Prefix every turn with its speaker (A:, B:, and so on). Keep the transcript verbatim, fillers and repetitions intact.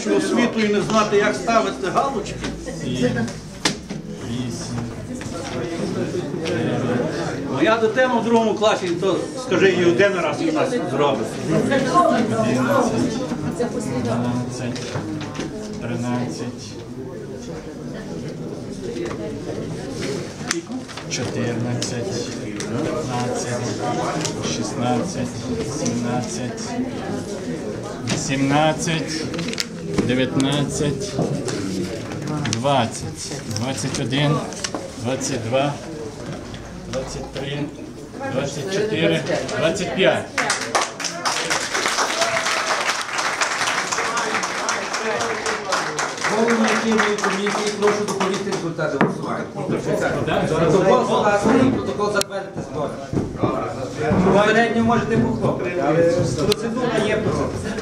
A: вищу освіту і не знати, як ставити галочки? Моя дитина в другому класі, то скажи їй один раз у нас зробить.
B: дванадцять, тринадцять, чотирнадцять, п'ятнадцять, шістнадцять, сімнадцять, вісімнадцять, дев'ятнадцять, двадцять, двадцять один, двадцять два, двадцять три, двадцять чотири, двадцять п'ять.
C: Голову лічильної комісії прошу доповісти результати голосування. Протокол согласний, протокол затвердити збори. Попередньо можете похлопати, але процедура є процедура.